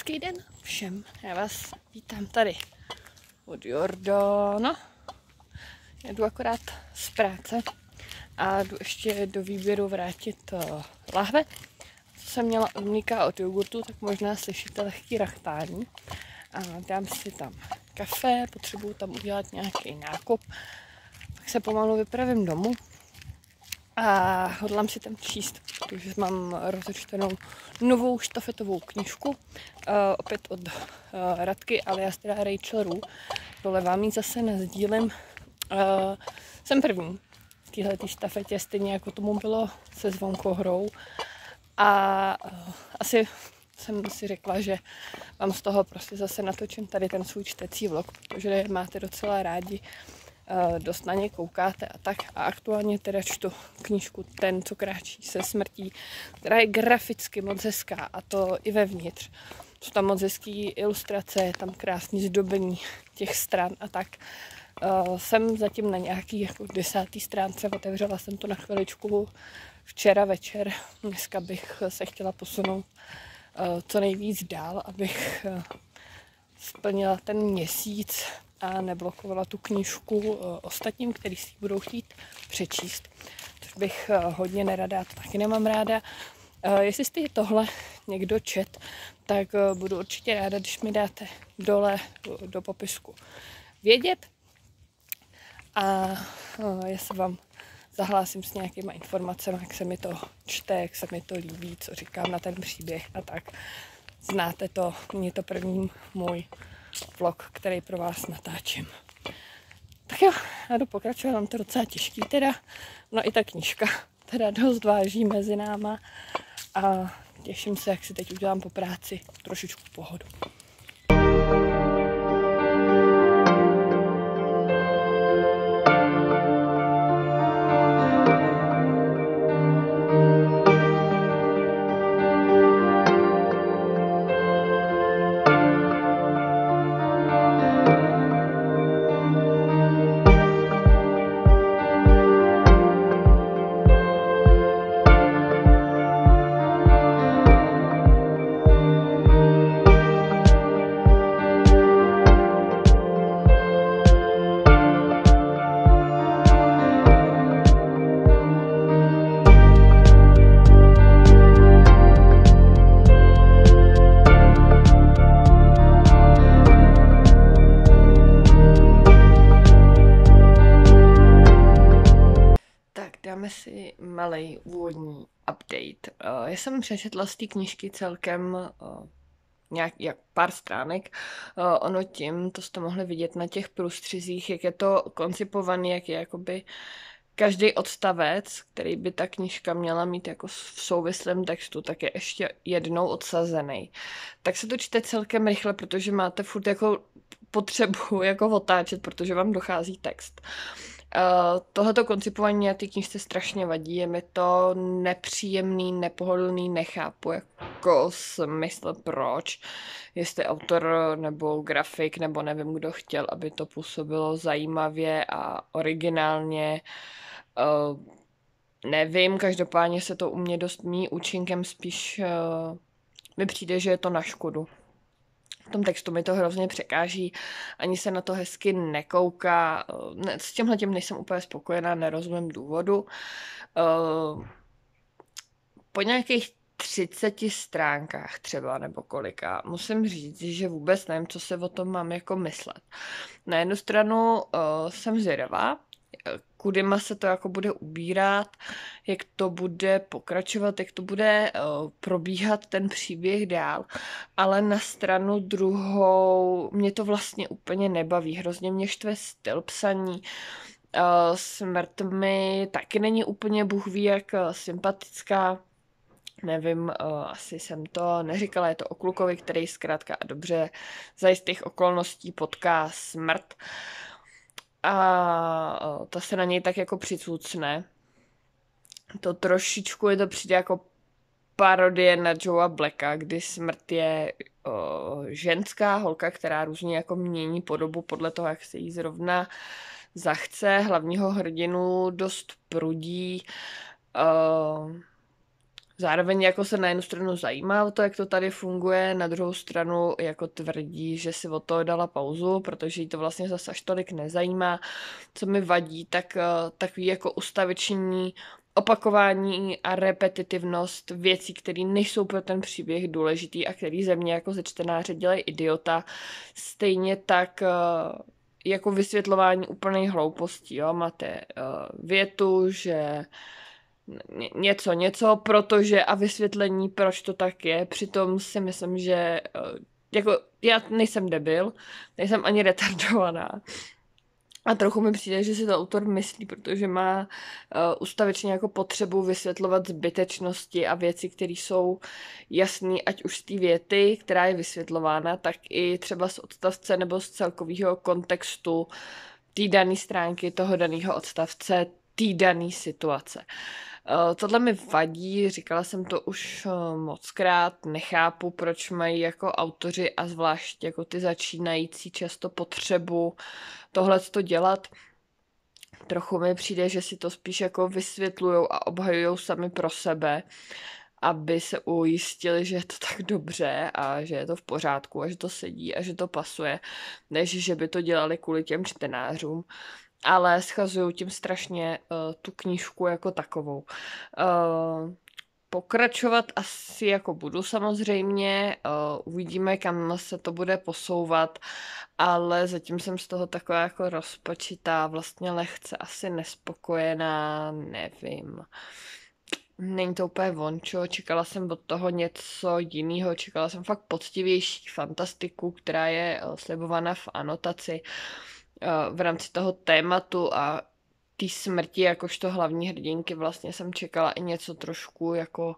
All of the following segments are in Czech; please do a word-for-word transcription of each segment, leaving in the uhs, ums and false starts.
Hezký den všem, já vás vítám tady od Jordana. Jdu akorát z práce a jdu ještě do výběru vrátit uh, lahve. Co jsem měla od mlíka a od jogurtu, tak možná slyšíte lehký rachtání. A dám si tam kafe, potřebuju tam udělat nějaký nákup, pak se pomalu vypravím domů a hodlám si tam číst, protože mám rozečtenou novou štafetovou knižku, uh, opět od uh, Radky alias teda Rachel Roux. Dole vám ji zase nasdílím. Uh, jsem první v téhletý štafetě, stejně jako tomu bylo se Zvonkohrou. A uh, asi jsem si řekla, že vám z toho prostě zase natočím tady ten svůj čtecí vlog, protože máte docela rádi, uh, dost na ně koukáte a tak. A aktuálně teda čtu knížku Ten, co kráčí se smrtí, která je graficky moc hezká, a to i vevnitř. Jsou tam moc hezký ilustrace, je tam krásný zdobení těch stran a tak. Uh, jsem zatím na nějaký jako desátý stránce, otevřela jsem to na chviličku včera večer. Dneska bych se chtěla posunout uh, co nejvíc dál, abych uh, splnila ten měsíc a neblokovala tu knížku uh, ostatním, kteří si ji budou chtít přečíst. Což bych uh, hodně nerada, to taky nemám ráda. Uh, jestli jste tohle někdo čet, tak uh, budu určitě ráda, když mi dáte dole do, do popisku vědět. A uh, já se vám zahlásím s nějakýma informacemi, jak se mi to čte, jak se mi to líbí, co říkám na ten příběh a tak. Znáte to, není to první můj vlog, který pro vás natáčím. Tak jo, já jdu pokračovat, mám to docela těžký teda, no i ta knížka teda dost váží mezi náma a těším se, jak si teď udělám po práci trošičku pohodu. Dáme si malej úvodní update. Já jsem přečetla z té knížky celkem nějak, jak pár stránek. Ono tím, to jste mohli vidět na těch průstřizích, jak je to koncipovaný, jak je jakoby každý odstavec, který by ta knížka měla mít jako v souvislém textu, tak je ještě jednou odsazený. Tak se to čte celkem rychle, protože máte furt jako potřebu jako otáčet, protože vám dochází text. Uh, tohleto koncipování na té knížce strašně vadí, je mi to nepříjemný, nepohodlný, nechápu jako smysl proč, jestli autor nebo grafik nebo nevím kdo chtěl, aby to působilo zajímavě a originálně, uh, nevím, každopádně se to u mě dost míjí účinkem, spíš uh, mi přijde, že je to na škodu. V tom textu mi to hrozně překáží, ani se na to hezky nekouká. S tímhletím nejsem úplně spokojená, nerozumím důvodu. Po nějakých třiceti stránkách třeba, nebo kolika, musím říct, že vůbec nevím, co se o tom mám jako myslet. Na jednu stranu jsem zvědavá, kudima se to jako bude ubírat, jak to bude pokračovat, jak to bude uh, probíhat ten příběh dál, ale na stranu druhou mě to vlastně úplně nebaví, hrozně mě štve styl psaní, uh, smrt mi taky není úplně bůh ví jak uh, sympatická, nevím, uh, asi jsem to neříkala, je to o klukovi, který zkrátka a dobře za jistých okolností potká smrt. A ta se na něj tak jako přicucne. To trošičku je to přijde jako parodie na Joea Blacka, kdy smrt je o, ženská holka, která různě jako mění podobu podle toho, jak se jí zrovna zachce. Hlavního hrdinu dost prudí. O, zároveň jako se na jednu stranu zajímá o to, jak to tady funguje, na druhou stranu jako tvrdí, že si o to dala pauzu, protože jí to vlastně zase až tolik nezajímá. Co mi vadí, tak takový jako ustaviční opakování a repetitivnost věcí, které nejsou pro ten příběh důležitý a který ze mě jako ze čtenáře dělají idiota. Stejně tak jako vysvětlování úplných hloupostí. Jo? Máte větu, že něco, něco, protože a vysvětlení, proč to tak je. Přitom si myslím, že jako já nejsem debil, nejsem ani retardovaná. A trochu mi přijde, že si to autor myslí, protože má uh, ustavičně jako potřebu vysvětlovat zbytečnosti a věci, které jsou jasné, ať už z té věty, která je vysvětlována, tak i třeba z odstavce nebo z celkového kontextu té dané stránky, toho daného odstavce, té dané situace. Uh, tohle mi vadí, říkala jsem to už uh, mockrát, nechápu, proč mají jako autoři a zvlášť jako ty začínající často potřebu tohleto dělat. Trochu mi přijde, že si to spíš jako vysvětlujou a obhajujou sami pro sebe, aby se ujistili, že je to tak dobře a že je to v pořádku a že to sedí a že to pasuje, než že by to dělali kvůli těm čtenářům. Ale schazuju tím strašně uh, tu knížku jako takovou. Uh, pokračovat asi jako budu samozřejmě, uh, uvidíme, kam se to bude posouvat, ale zatím jsem z toho taková jako rozpačitá, vlastně lehce asi nespokojená, nevím. Není to úplně vončo, čekala jsem od toho něco jiného, čekala jsem fakt poctivější fantastiku, která je uh, slibovaná v anotaci v rámci toho tématu a té smrti jakožto hlavní hrdinky vlastně jsem čekala i něco trošku jako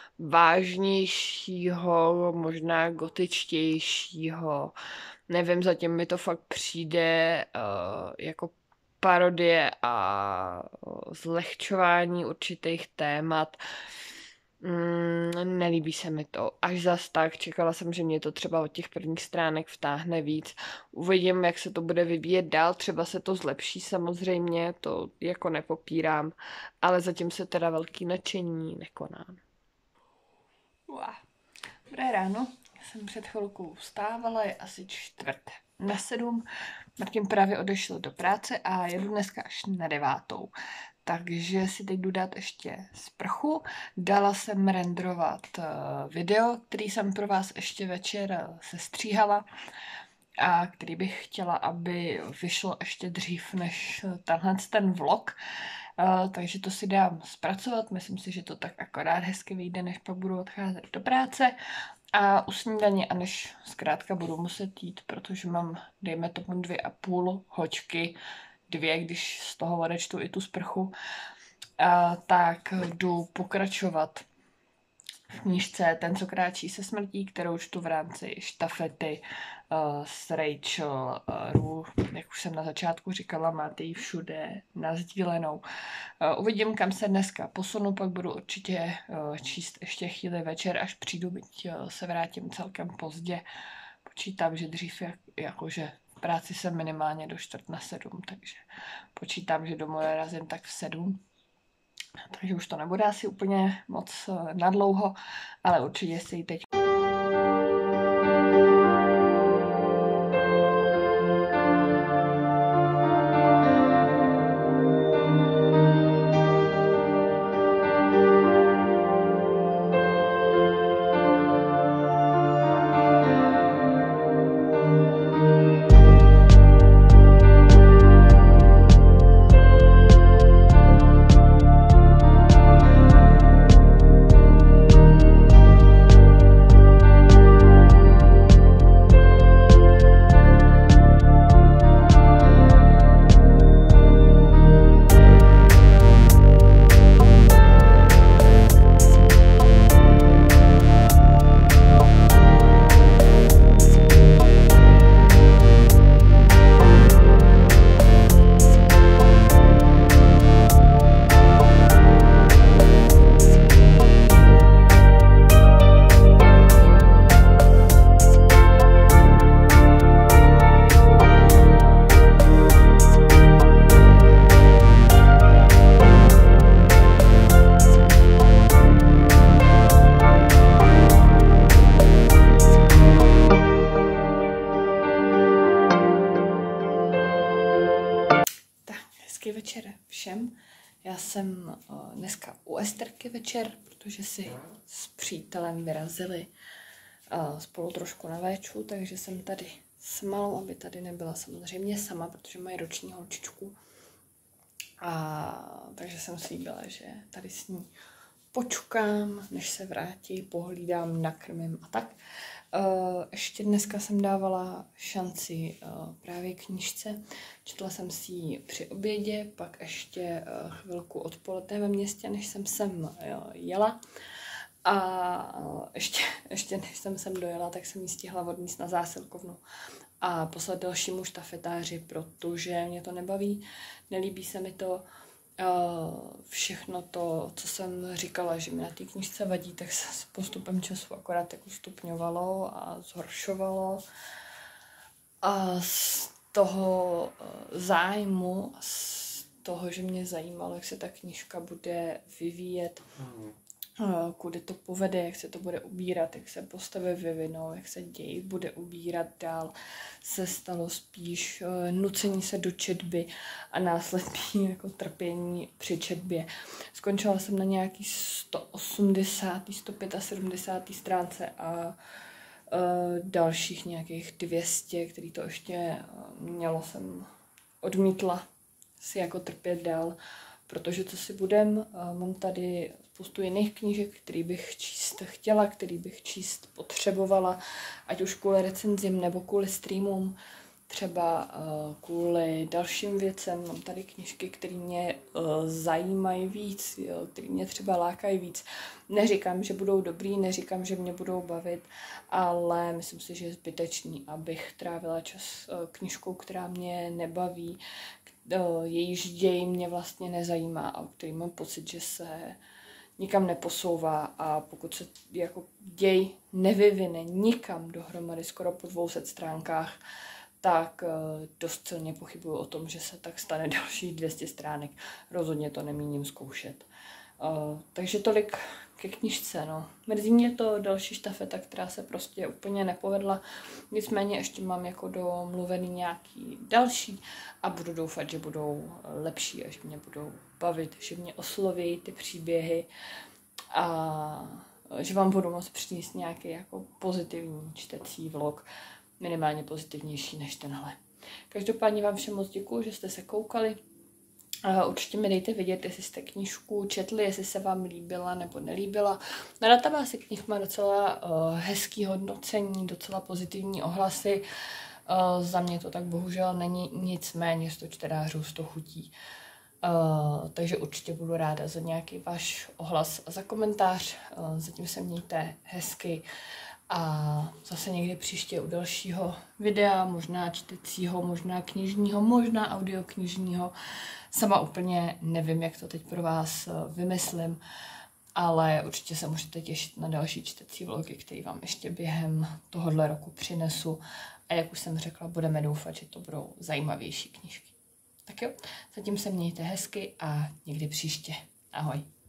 vážnějšího, možná gotičtějšího. Nevím, zatím mi to fakt přijde uh, jako parodie a zlehčování určitých témat. Mm, nelíbí se mi to. Až zas tak, čekala jsem, že mě to třeba od těch prvních stránek vtáhne víc. Uvidím, jak se to bude vyvíjet dál, třeba se to zlepší samozřejmě, to jako nepopírám, ale zatím se teda velký nadšení nekoná. Uá. Dobré ráno, jsem před chvilkou vstávala, je asi čtvrt na sedm. Martin právě odešel do práce a jedu dneska až na devátou. Takže si teď jdu dát ještě sprchu. Dala jsem renderovat video, který jsem pro vás ještě večer sestříhala a který bych chtěla, aby vyšlo ještě dřív než tenhle ten vlog. Takže to si dám zpracovat. Myslím si, že to tak akorát hezky vyjde, než pak budu odcházet do práce. A u snídaně, a než zkrátka budu muset jít, protože mám, dejme tomu, dvě a půl hoďky, dvě, když z toho odečtu i tu sprchu, a tak jdu pokračovat v knížce Ten, co kráčí se smrtí, kterou čtu v rámci štafety uh, s Rachel uh, Rue. Jak už jsem na začátku říkala, máte ji všude nasdílenou. Uh, uvidím, kam se dneska posunu, pak budu určitě uh, číst ještě chvíli večer, až přijdu, byť uh, se vrátím celkem pozdě. Počítám, že dřív jak, jakože práci jsem minimálně do čtvrt na sedm, takže počítám, že domů narazím tak v sedm. Takže už to nebude asi úplně moc nadlouho, ale určitě si ji teď všem. Já jsem uh, dneska u Esterky večer, protože si s přítelem vyrazili uh, spolu trošku na véču, takže jsem tady s malou, aby tady nebyla samozřejmě sama, protože mají roční holčičku. A takže jsem slíbila, že tady s ní počkám, než se vrátí, pohlídám, nakrmím a tak. Uh, ještě dneska jsem dávala šanci uh, právě knížce. Četla jsem si ji při obědě, pak ještě uh, chvilku odpoledne ve městě, než jsem sem uh, jela. A uh, ještě, ještě než jsem sem dojela, tak jsem ji stihla odníst na zásilkovnu a poslat dalšímu štafetáři, protože mě to nebaví, nelíbí se mi to. Všechno to, co jsem říkala, že mi na té knížce vadí, tak se s postupem času akorát jako stupňovalo a zhoršovalo. A z toho zájmu, z toho, že mě zajímalo, jak se ta knížka bude vyvíjet, kudy to povede, jak se to bude ubírat, jak se postavy vyvinou, jak se děj bude ubírat dál, se stalo spíš nucení se do četby a následně jako trpění při četbě. Skončila jsem na nějaký sto osmdesát, sto sedmdesát pět stránce a uh, dalších nějakých dvě stě, který to ještě uh, mělo, jsem odmítla si jako trpět dál, protože co si budem, uh, mám tady spoustu jiných knížek, který bych číst chtěla, který bych číst potřebovala, ať už kvůli recenzím nebo kvůli streamům, třeba uh, kvůli dalším věcem. Mám tady knížky, které mě uh, zajímají víc, které mě třeba lákají víc. Neříkám, že budou dobrý, neříkám, že mě budou bavit, ale myslím si, že je zbytečný, abych trávila čas uh, knížkou, která mě nebaví, uh, jejíž děj mě vlastně nezajímá a který mám pocit, že se nikam neposouvá, a pokud se jako děj nevyvine nikam dohromady skoro po dvou set stránkách, tak uh, dost silně pochybuju o tom, že se tak stane dalších dvě stě stránek. Rozhodně to nemíním zkoušet. Uh, takže tolik ke knížce. No. Mrzí mě to další štafeta, která se prostě úplně nepovedla. Nicméně ještě mám jako domluvený nějaký další a budu doufat, že budou lepší a že mě budou bavit, že mě osloví ty příběhy a že vám budu moct přinést nějaký jako pozitivní čtecí vlog, minimálně pozitivnější než tenhle. Každopádně vám všem moc děkuju, že jste se koukali. Uh, určitě mi dejte vědět, jestli jste knížku četli, jestli se vám líbila nebo nelíbila. Na databázi knih má docela uh, hezký hodnocení, docela pozitivní ohlasy. Uh, za mě to tak bohužel není, nicméně sto čtenářů, sto chutí. Uh, takže určitě budu ráda za nějaký váš ohlas a za komentář. Uh, zatím se mějte hezky a zase někdy příště u dalšího videa, možná čtecího, možná knižního, možná audioknižního. Sama úplně nevím, jak to teď pro vás vymyslím, ale určitě se můžete těšit na další čtecí vlogy, který vám ještě během tohohle roku přinesu. A jak už jsem řekla, budeme doufat, že to budou zajímavější knížky. Tak jo, zatím se mějte hezky a někdy příště. Ahoj.